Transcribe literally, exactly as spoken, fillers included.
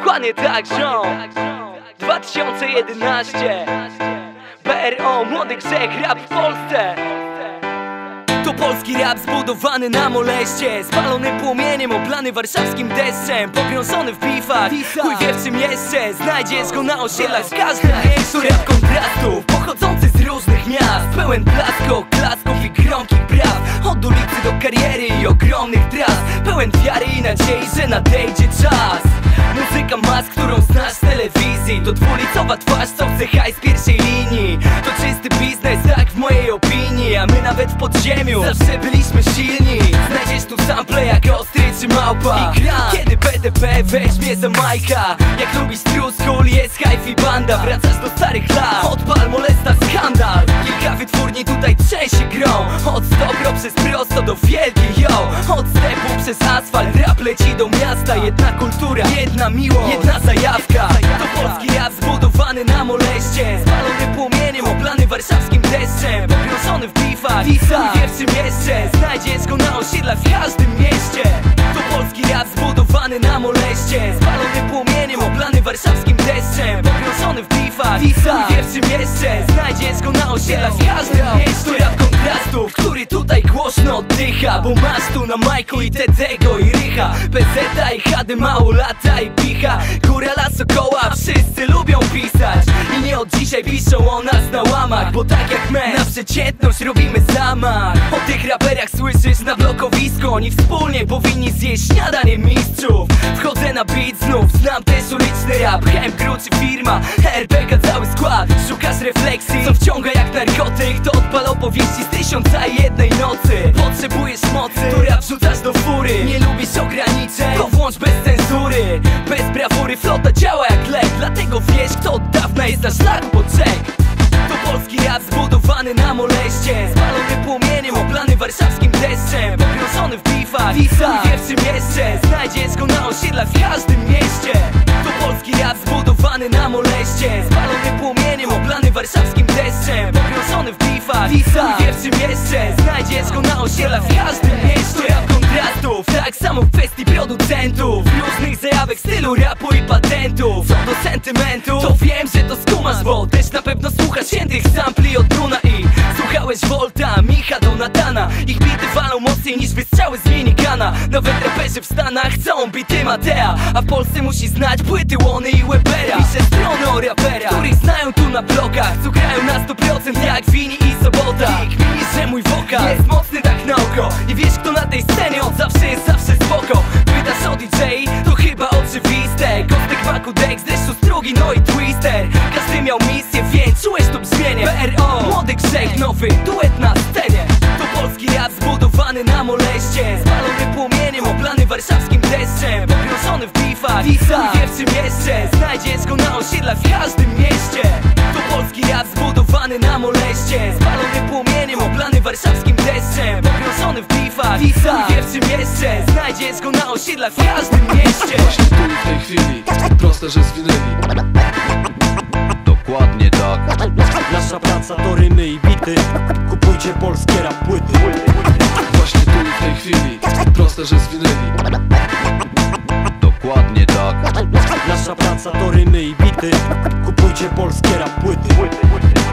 Dokładnie tak, ziom. dwa tysiące jedenaście P R O, młody grzech, rap w Polsce. To polski rap zbudowany na moleście, spalony płomieniem, oblany warszawskim deszczem, pogrążony w bifach, chuj wie w czym jeszcze. Znajdziesz go na osiedlach w każdym miejscu. To rap kontrastów, pochodzący z różnych miast, pełen blasków, klasków i gromkich braw. Od ulicy do kariery i ogromnych tras, pełen wiary i nadziei, że nadejdzie czas. Muzyka mas, którą znasz z telewizji, to dwulicowa twarz, co chce hajs z pierwszej linii. To czysty biznes, tak w mojej opinii, a my nawet w podziemiu zawsze byliśmy silni. Znajdziesz tu sample jak ostry czy małpa i kran. Kiedy P D P weźmie za Majka, jak lubisz true school, jest hi-fi banda. Wracasz do starych lat, odpal molesta skandal. Kilka wytwórni tutaj trzęsie grą, od Stopro przez prosto do wielkiej yo. Od stepu przez asfalt, rap leci do miasta. Jedna kultura, jedna miłość, jedna zajawka. To polski rap zbudowany na moleście, spalony płomieniem, oblany warszawskim deszczem, pogrążony w bifach, chuj wie w czym jeszcze. Znajdziesz go na osiedlach w każdym mieście. To polski rap zbudowany na moleście, spalony płomieniem, oblany warszawskim deszczem, pogrążony w bifach, chuj wie w czym jeszcze. Znajdziesz go na osiedlach w każdym mieście. To rap kontrastów, który tutaj głośno oddycha, bo masz tu na Majku i Tedego i Rycha, Pezeta i H D, mało lata i picha. Górala, Sokoła, wszyscy lubią pisać i nie od dzisiaj piszą o nas na łamach, bo tak jak my na przeciętność robimy zamach. O tych raperach słyszysz na blokowisku, oni wspólnie powinni zjeść śniadanie mistrzów. Wchodzę na beat znów, znam też uliczny rap, Hem, Gruczy, firma, R P K, cały skład. Szukasz refleksji, co wciąga jak narkotyk, to odpal opowieści z tysiąca i jednej nocy. Potrzebujesz mocy, to rap wrzucasz do fury. Nie lubisz ograniczeń, to włącz bez cenzury. Bez brawury flota działa jak lek, dlatego wiesz, kto od dawna jest na szlaku po czek. To polski rap zbudowany na moleście, spalony płomieniem, oblany warszawskim deszczem, pogrążony w bifach, chuj wie w czym jeszcze. Znajdziesz go na osiedlach w każdym mieście. To polski rap zbudowany na moleście, spalony płomieniem, oblany warszawskim deszczem, pogrążony w bifach, chuj wie w czym jeszcze. Znajdziesz go na osiedlach w każdym mieście. To rap kontrastów, tak samo w kwestii producentów, różnych zajawek stylu rapu i patentów. Co do sentymentu, to wiem, że to skumasz, bo też na pewno słuchasz świętych sampli od Bruna i słuchałeś Volta, Micha, Donatana. Ich bity walą mocniej niż wystrzały z minikana. Nawet raperzy w Stanach chcą bity Matea, a w Polsce musi znać płyty Łony i Webera. Piszę strony o raperach, których znają tu na blokach, co grają na sto procent jak Wini i Sobota. I kmini, że mój wokal jest mocny tak na oko i wiesz, kto na tej scenie od zawsze jest zawsze spoko. Pytasz o D J, to chyba oczywiste. Kostek, Maku, Dex, deszczu, strugi, no i Twister. Każdy miał misję, więc czułeś to brzmienie. P R O, młody grzech, nowy duet na scenie. To polski rap zbudowany na moleście, spalony płomieniem, oblany warszawskim deszczem, pogrążony w bifach, chuj wie w czym jeszcze. Znajdziesz go na osiedlach w każdym mieście. To polski rap zbudowany na moleście, spalony płomieniem, oblany warszawskim deszczem, pogrążony w bifach, chuj wie w czym jeszcze. Znajdziesz go na osiedlach w każdym mieście. Właśnie tu i w tej chwili, proste, że zwinęli. Dokładnie tak. Nasza praca to rymy i bity, kupujcie polskie rap płyty. Właśnie tu i w tej chwili, proste, że zwinęli. Dokładnie tak. Nasza praca to rymy i bity, kupujcie polskie rap płyty.